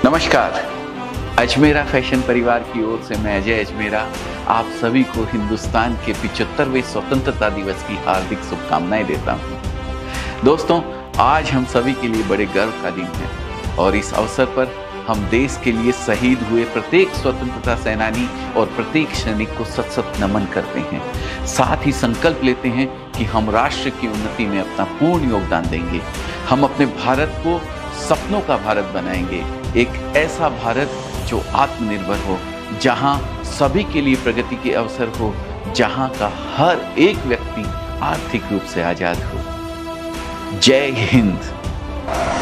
नमस्कार। अजमेरा फैशन परिवार की ओर से मैं अजय अजमेरा आप सभी को हिंदुस्तान के 75वें स्वतंत्रता दिवस की हार्दिक शुभकामनाएं देता हूं। दोस्तों, आज हम सभी के लिए बड़े गर्व का दिन है और इस अवसर पर हम देश के लिए शहीद हुए प्रत्येक स्वतंत्रता सेनानी और प्रत्येक सैनिक को सत सत नमन करते हैं। साथ ही संकल्प लेते हैं कि हम राष्ट्र की उन्नति में अपना पूर्ण योगदान देंगे। हम अपने भारत को सपनों का भारत बनाएंगे, एक ऐसा भारत जो आत्मनिर्भर हो, जहां सभी के लिए प्रगति के अवसर हो, जहां का हर एक व्यक्ति आर्थिक रूप से आजाद हो। जय हिंद।